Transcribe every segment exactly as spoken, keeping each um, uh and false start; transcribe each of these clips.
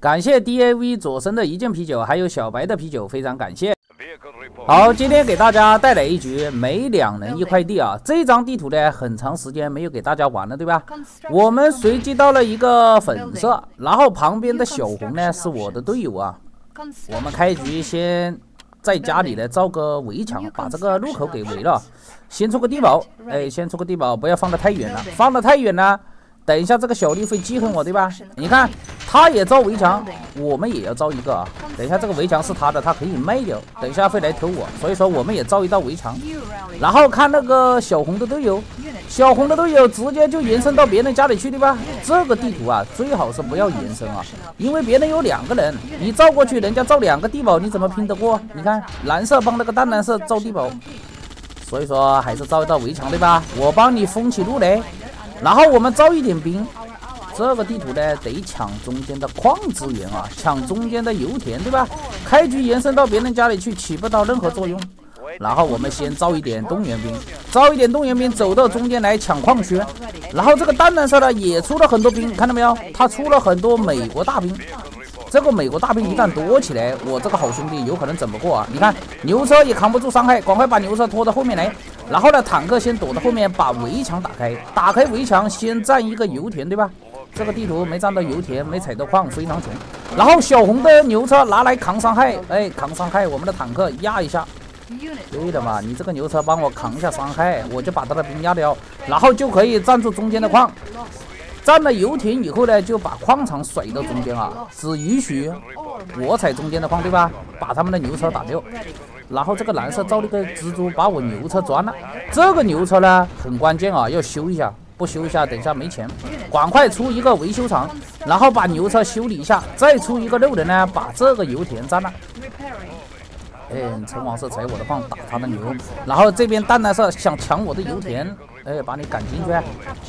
感谢 D A V 左神的一件啤酒，还有小白的啤酒，非常感谢。好，今天给大家带来一局每两人一块地啊。这张地图呢，很长时间没有给大家玩了，对吧？我们随机到了一个粉色，然后旁边的小红呢是我的队友啊。我们开局先在家里呢造个围墙，把这个路口给围了。先出个地堡，哎，先出个地堡，不要放得太远了，放得太远了。等一下，这个小弟会记恨我，对吧？你看，他也造围墙，我们也要造一个啊。等一下，这个围墙是他的，他可以卖掉。等一下会来偷我，所以说我们也造一道围墙。然后看那个小红的队友，小红的队友直接就延伸到别人家里去，对吧？这个地图啊，最好是不要延伸啊，因为别人有两个人，你造过去，人家造两个地堡，你怎么拼得过？你看，蓝色帮那个淡蓝色造地堡，所以说还是造一道围墙，对吧？我帮你封起路来。然后我们造一点兵，这个地图呢得抢中间的矿资源啊，抢中间的油田，对吧？开局延伸到别人家里去起不到任何作用。然后我们先造一点动员兵，造一点动员兵走到中间来抢矿区。然后这个淡蓝色呢也出了很多兵，看到没有？他出了很多美国大兵。这个美国大兵一旦多起来，我这个好兄弟有可能整不过啊！你看牛车也扛不住伤害，赶快把牛车拖到后面来。然后呢，坦克先躲到后面，把围墙打开，打开围墙，先占一个油田，对吧？这个地图没占到油田，没采到矿，非常穷。然后小红的牛车拿来扛伤害，哎，扛伤害，我们的坦克压一下。对的嘛，你这个牛车帮我扛一下伤害，我就把他的兵压掉，然后就可以占住中间的矿。占了油田以后呢，就把矿场甩到中间啊，只允许我采中间的矿，对吧？把他们的牛车打掉。然后这个蓝色造了个蜘蛛，把我牛车钻了。这个牛车呢很关键啊，要修一下，不修一下等一下没钱。赶快出一个维修厂，然后把牛车修理一下，再出一个肉人呢，把这个油田占了。哎，陈王是采我的矿，打他的牛。然后这边淡蓝色想抢我的油田，哎，把你赶进去。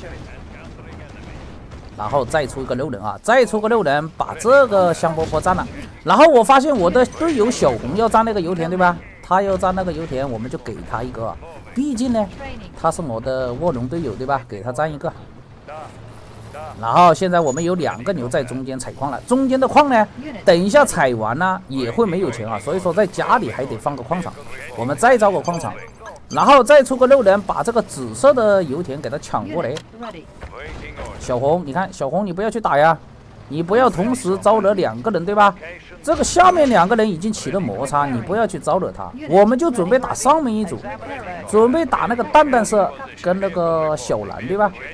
然后再出一个肉人啊，再出个肉人，把这个香饽饽占了。然后我发现我的队友小红要占那个油田，对吧？他要占那个油田，我们就给他一个，毕竟呢，他是我的卧龙队友，对吧？给他占一个。然后现在我们有两个牛在中间采矿了，中间的矿呢，等一下采完呢也会没有钱啊，所以说在家里还得放个矿场，我们再造个矿场。然后再出个肉人，把这个紫色的油田给他抢过来。小红，你看，小红你不要去打呀，你不要同时招惹两个人，对吧？这个下面两个人已经起了摩擦，你不要去招惹他，我们就准备打上面一组，准备打那个淡淡色跟那个小蓝，对吧？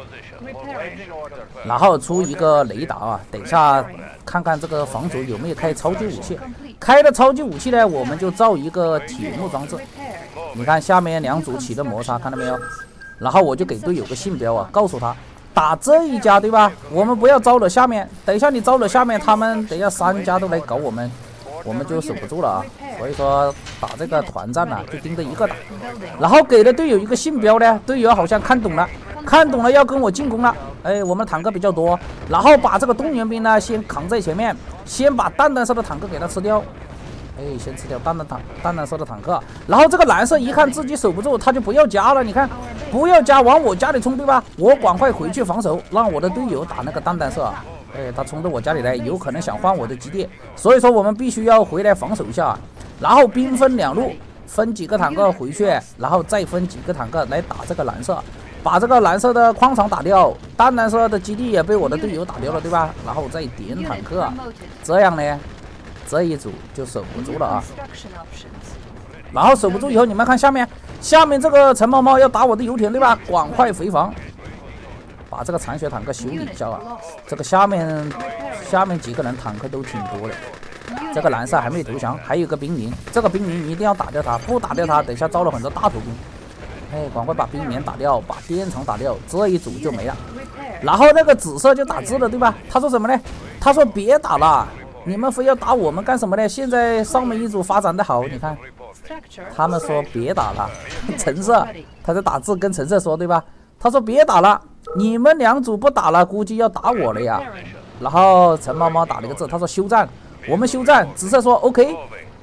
然后出一个雷达啊，等一下看看这个房主有没有开超级武器，开了超级武器呢，我们就造一个铁幕装置。你看下面两组起的摩擦，看到没有？然后我就给队友个信标啊，告诉他打这一家，对吧？我们不要招惹下面，等一下你招惹下面，他们等一下三家都来搞我们，我们就守不住了啊。所以说打这个团战呢、啊，就盯着一个打。然后给了队友一个信标呢，队友好像看懂了，看懂了要跟我进攻了。哎，我们坦克比较多，然后把这个动员兵呢先扛在前面，先把淡淡色的坦克给他吃掉。哎，先吃掉淡淡坦淡蓝色的坦克，然后这个蓝色一看自己守不住，他就不要加了。你看，不要加，往我家里冲，对吧？我赶快回去防守，让我的队友打那个淡淡色。哎，他冲到我家里来，有可能想换我的基地，所以说我们必须要回来防守一下。然后兵分两路，分几个坦克回去，然后再分几个坦克来打这个蓝色，把这个蓝色的矿场打掉，淡蓝色的基地也被我的队友打掉了，对吧？然后再点坦克，这样呢？这一组就守不住了啊！然后守不住以后，你们看下面，下面这个陈猫猫要打我的油田，对吧？赶快回防，把这个残血坦克修理一下啊！这个下面下面几个人坦克都挺多的。这个蓝色还没投降，还有个兵连，这个兵连一定要打掉他，不打掉他，等一下招了很多大头兵。哎，赶快把兵连打掉，把电厂打掉，这一组就没了。然后那个紫色就打字了，对吧？他说什么呢？他说别打了。你们非要打我们干什么呢？现在上面一组发展的好，你看，他们说别打了。橙色他在打字跟橙色说，对吧？他说别打了，你们两组不打了，估计要打我了呀。然后陈猫猫打了个字，他说休战，我们休战。紫色说 OK，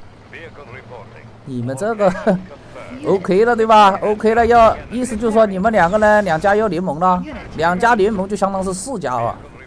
你们这个OK 了对吧 ？OK 了，要意思就是说你们两个人两家要联盟了，两家联盟就相当是四家啊。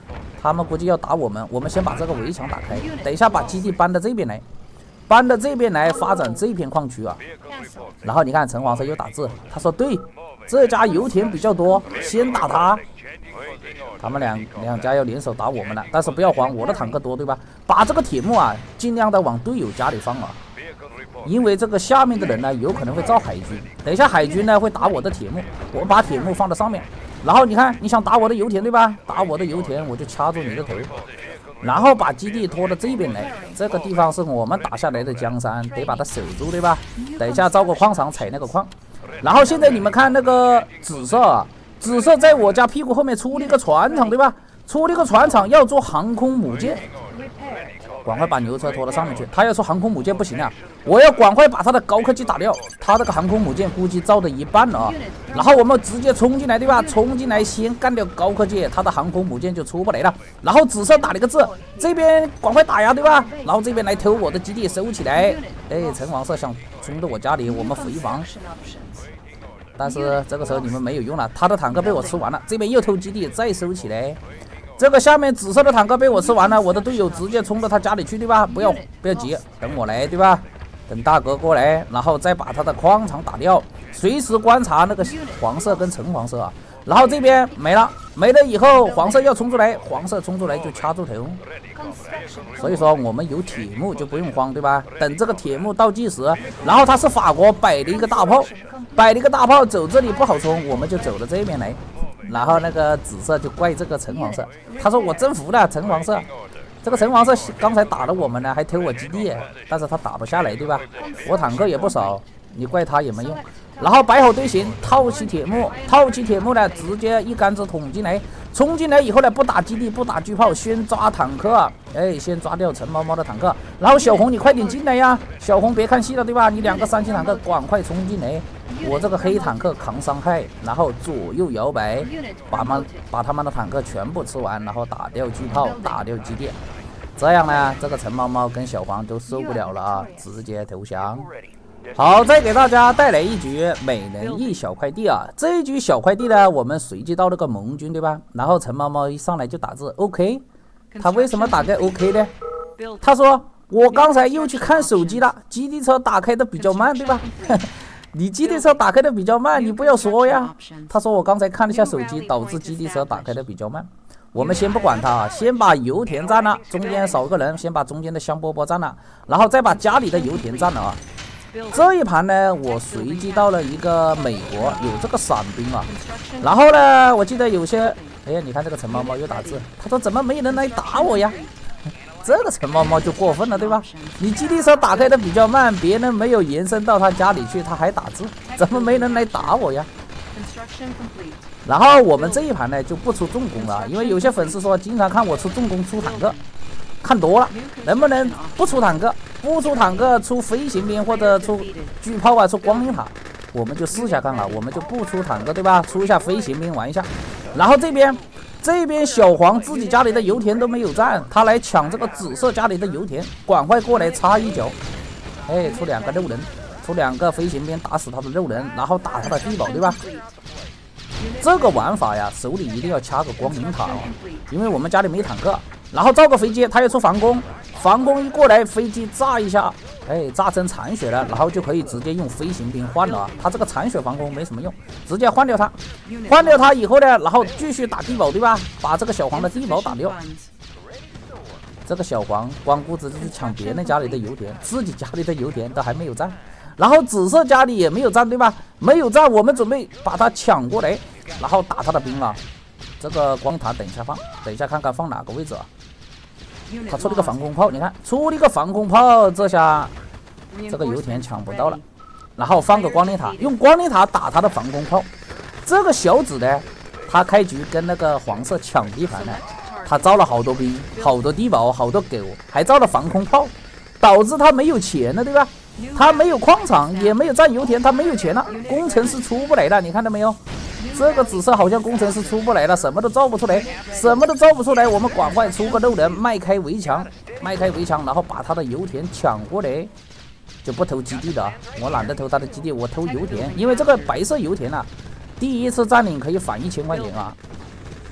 他们估计要打我们，我们先把这个围墙打开，等一下把基地搬到这边来，搬到这边来发展这片矿区啊。然后你看橙黄色又打字，他说对，这家油田比较多，先打他。他们两两家要联手打我们了，但是不要慌，我的坦克多，对吧？把这个铁幕啊，尽量的往队友家里放啊，因为这个下面的人呢，有可能会造海军。等一下海军呢会打我的铁幕，我把铁幕放到上面。然后你看，你想打我的油田对吧？打我的油田，我就掐住你的头，然后把基地拖到这边来。这个地方是我们打下来的江山，得把它守住，对吧？等一下造个矿场采那个矿。然后现在你们看那个紫色啊，紫色在我家屁股后面出了一个船厂，对吧？出了一个船厂要做航空母舰。赶快把牛车拖到上面去，他要说航空母舰不行啊，我要赶快把他的高科技打掉。他这个航空母舰估计造的一半了啊，然后我们直接冲进来，对吧？冲进来先干掉高科技，他的航空母舰就出不来了。然后紫色打了一个字，这边赶快打呀，对吧？然后这边来偷我的基地，收起来。哎，橙黄色想冲到我家里，我们回防。但是这个时候你们没有用了，他的坦克被我吃完了，这边又偷基地，再收起来。这个下面紫色的坦克被我吃完了，我的队友直接冲到他家里去，对吧？不要不要急，等我来，对吧？等大哥过来，然后再把他的矿场打掉，随时观察那个黄色跟橙黄色啊。然后这边没了，没了以后黄色要冲出来，黄色冲出来就掐住头。所以说我们有铁幕就不用慌，对吧？等这个铁幕倒计时，然后他是法国摆了一个大炮，摆了一个大炮走这里不好冲，我们就走到这边来。然后那个紫色就怪这个橙黄色，他说我征服了橙黄色，这个橙黄色刚才打了我们呢，还偷我基地，但是他打不下来，对吧？我坦克也不少，你怪他也没用。然后摆好队形，套起铁幕，套起铁幕呢，直接一杆子捅进来，冲进来以后呢，不打基地，不打巨炮，先抓坦克，哎，先抓掉陈猫猫的坦克。然后小红你快点进来呀，小红别看戏了，对吧？你两个三星坦克赶快冲进来。我这个黑坦克扛伤害，然后左右摇摆，把们把他们的坦克全部吃完，然后打掉巨炮，打掉基地。这样呢，这个陈猫猫跟小黄都受不了了啊，直接投降。好，再给大家带来一局美人翼小快递啊！这一局小快递呢，我们随机到了个盟军，对吧？然后陈猫猫一上来就打字 OK， 他为什么打个 OK 呢？他说我刚才又去看手机了，基地车打开的比较慢，对吧？你基地车打开的比较慢，你不要说呀。他说我刚才看了一下手机，导致基地车打开的比较慢。我们先不管他啊，先把油田占了，中间少个人，先把中间的香饽饽占了，然后再把家里的油田占了啊。这一盘呢，我随机到了一个美国，有这个伞兵啊。然后呢，我记得有些，哎呀，你看这个陈猫猫又打字，他说怎么没人来打我呀？这个陈猫猫就过分了，对吧？你基地车打开的比较慢，别人没有延伸到他家里去，他还打字，怎么没人来打我呀？然后我们这一盘呢就不出重攻了，因为有些粉丝说经常看我出重攻出坦克，看多了，能不能不出坦克？不出坦克，出飞行兵或者出巨炮啊，出光明塔，我们就试下看啊，我们就不出坦克，对吧？出一下飞行兵玩一下。然后这边这边小黄自己家里的油田都没有占，他来抢这个紫色家里的油田，赶快过来插一脚，哎，出两个肉人，出两个飞行兵打死他的肉人，然后打他的地堡，对吧？这个玩法呀，手里一定要掐个光明塔啊，因为我们家里没坦克。然后造个飞机，他要出防攻，防攻一过来，飞机炸一下，哎，炸成残血了，然后就可以直接用飞行兵换了啊。他这个残血防攻没什么用，直接换掉他，换掉他以后呢，然后继续打地堡，对吧？把这个小黄的地堡打掉。这个小黄光顾着去抢别人家里的油田，自己家里的油田都还没有占。然后紫色家里也没有占，对吧？没有占，我们准备把它抢过来，然后打他的兵啊。这个光塔等一下放，等一下看看放哪个位置啊？他出了个防空炮，你看出了个防空炮，这下这个油田抢不到了。然后放个光灵塔，用光灵塔打他的防空炮。这个小紫呢，他开局跟那个黄色抢地盘呢，他造了好多兵，好多地堡，好多狗，还造了防空炮，导致他没有钱了，对吧？他没有矿场，也没有占油田，他没有钱了，工程师出不来了，你看到没有？这个紫色好像工程师出不来了，什么都造不出来，什么都造不出来。我们赶快出个肉人，迈开围墙，迈开围墙，然后把他的油田抢过来，就不偷基地的。我懒得偷他的基地，我偷油田，因为这个白色油田啊，第一次占领可以返一千块钱啊。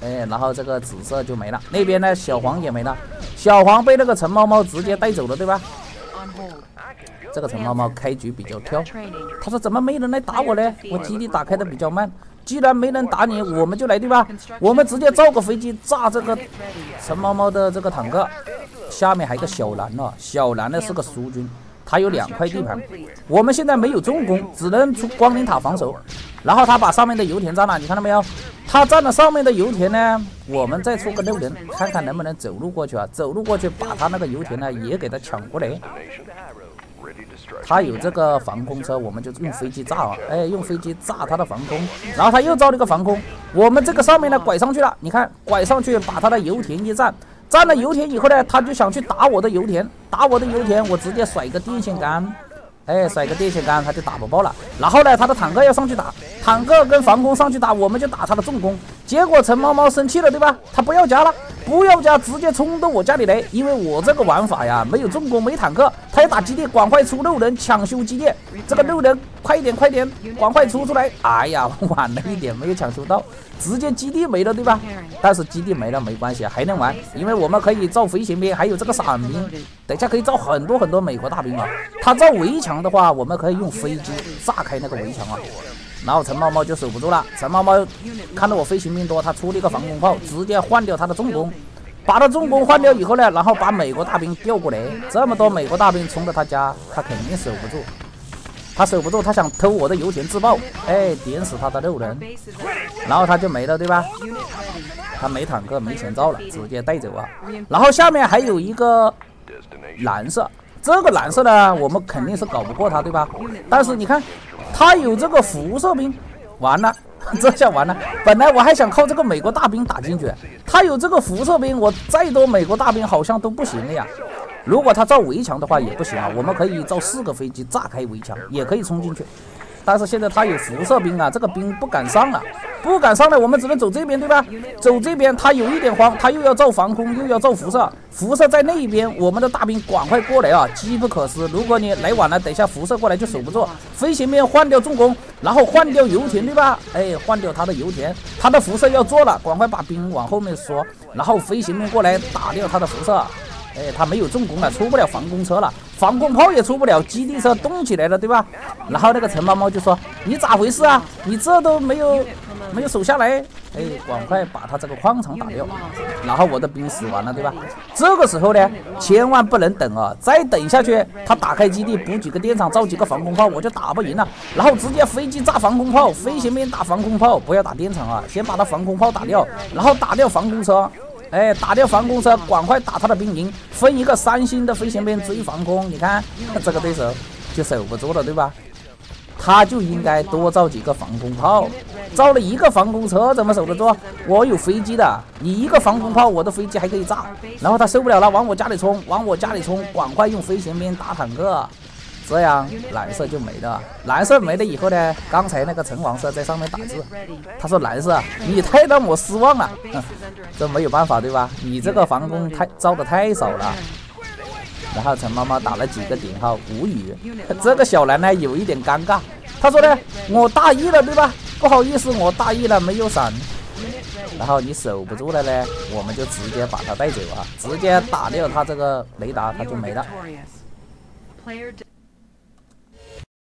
哎，然后这个紫色就没了。那边呢，小黄也没了，小黄被那个陈猫猫直接带走了，对吧？这个陈猫猫开局比较挑，他说怎么没人来打我呢？我基地打开的比较慢，既然没人打你，我们就来，对吧？我们直接造个飞机炸这个陈猫猫的这个坦克。下面还有个小蓝哦，小蓝呢是个苏军，他有两块地盘，我们现在没有重工，只能出光灵塔防守。然后他把上面的油田占了，你看到没有？他占了上面的油田呢，我们再出个六人，看看能不能走路过去啊？走路过去把他那个油田呢也给他抢过来。他有这个防空车，我们就用飞机炸啊！哎，用飞机炸他的防空，然后他又造了一个防空，我们这个上面呢拐上去了，你看拐上去把他的油田一占，占了油田以后呢，他就想去打我的油田，打我的油田，我直接甩个电线杆。哎，甩个电线杆他就打不爆了。然后呢，他的坦克要上去打，坦克跟防空上去打，我们就打他的重工。结果陈猫猫生气了，对吧？他不要家了，不要家，直接冲到我家里来。因为我这个玩法呀，没有重工，没坦克，他要打基地，赶快出六人抢修基地。这个六人快一点，快点，赶快出出来！哎呀，晚了一点，没有抢修到，直接基地没了，对吧？但是基地没了没关系，还能玩，因为我们可以造飞行兵，还有这个伞兵，等下可以造很多很多美国大兵啊。他造围墙的话，我们可以用飞机炸开那个围墙啊。然后陈猫猫就守不住了，陈猫猫看到我飞行兵多，他出了一个防空炮，直接换掉他的重工，把他重工换掉以后呢，然后把美国大兵调过来，这么多美国大兵冲到他家，他肯定守不住，他守不住，他想偷我的油田自爆，哎，点死他的六人，然后他就没了，对吧？他没坦克，没钱造了，直接带走啊。然后下面还有一个蓝色。这个蓝色呢，我们肯定是搞不过他，对吧？但是你看，他有这个辐射兵，完了，这下完了。本来我还想靠这个美国大兵打进去，他有这个辐射兵，我再多美国大兵好像都不行了呀。如果他造围墙的话也不行啊，我们可以造四个飞机炸开围墙，也可以冲进去。但是现在他有辐射兵啊，这个兵不敢上了，不敢上了，我们只能走这边，对吧？走这边，他有一点慌，他又要造防空，又要造辐射，辐射在那一边，我们的大兵赶快过来啊，机不可失。如果你来晚了，等一下辐射过来就守不住。飞行兵换掉重工，然后换掉油田，对吧？哎，换掉他的油田，他的辐射要做了，赶快把兵往后面缩，然后飞行兵过来打掉他的辐射。哎，他没有重工了，出不了防空车了，防空炮也出不了，基地车动起来了，对吧？然后那个陈猫猫就说：“你咋回事啊？你这都没有没有守下来。”哎，赶快把他这个矿场打掉，然后我的兵死完了，对吧？这个时候呢，千万不能等啊！再等下去，他打开基地，补几个电厂，造几个防空炮，我就打不赢了。然后直接飞机炸防空炮，飞行兵打防空炮，不要打电厂啊，先把他防空炮打掉，然后打掉防空车。哎，打掉防空车，赶快打他的兵营，分一个三星的飞行兵追防空。你看这个对手就守不住了，对吧？他就应该多造几个防空炮，造了一个防空车怎么守得住？我有飞机的，你一个防空炮，我的飞机还可以炸。然后他受不了了，往我家里冲，往我家里冲，赶快用飞行兵打坦克。这样蓝色就没了，蓝色没了以后呢，刚才那个橙黄色在上面打字，他说蓝色你太让我失望了，这没有办法，对吧？你这个防空太造的太少了。然后陈妈妈打了几个点号，无语。这个小蓝呢有一点尴尬，他说呢，我大意了，对吧？不好意思，我大意了，没有闪。然后你守不住了呢，我们就直接把他带走啊，直接打掉他这个雷达，他就没了。